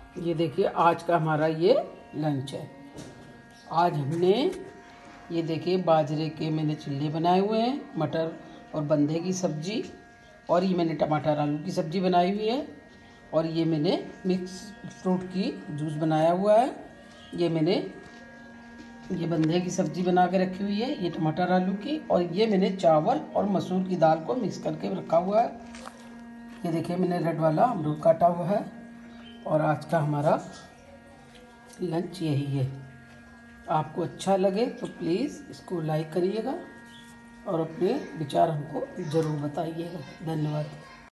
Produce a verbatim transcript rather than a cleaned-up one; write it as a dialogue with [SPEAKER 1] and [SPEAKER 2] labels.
[SPEAKER 1] ये देखिए आज का हमारा ये लंच है। आज हमने ये देखिए बाजरे के मैंने चिल्ले बनाए हुए हैं, मटर और बंधे की सब्जी, और ये मैंने टमाटर आलू की सब्जी बनाई हुई है, और ये मैंने मिक्स फ्रूट की जूस बनाया हुआ है। ये मैंने ये बंधे की सब्जी बना के रखी हुई है, ये टमाटर आलू की, और ये मैंने चावल और मसूर की दाल को मिक्स करके रखा हुआ है। ये देखिए मैंने रेड वाला अमरूद काटा हुआ है। और आज का हमारा लंच यही है। आपको अच्छा लगे तो प्लीज़ इसको लाइक करिएगा और अपने विचार हमको ज़रूर बताइएगा। धन्यवाद।